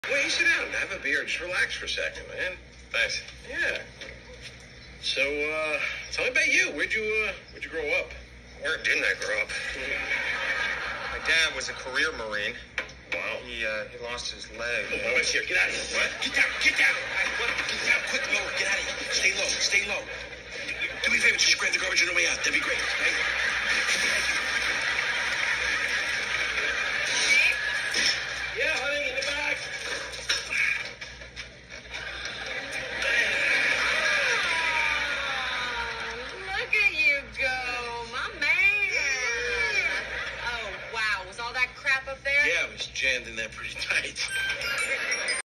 Well, you sit down and have a beer. Just relax for a second, man. Thanks. Yeah. So, tell me about you. Where'd you grow up? Where didn't I grow up? My dad was a career Marine. Wow. He lost his leg. Oh, what's here? Get out of here. What? Get down. Get down. Get down. Quick, lower. Get out of here. Stay low. Stay low. Do me a favor. Just grab the garbage on the way out. That'd be great. Okay? Yeah, honey, in the back. Look at you go, my man. Oh, wow. Was all that crap up there? Yeah, it was jammed in there pretty tight.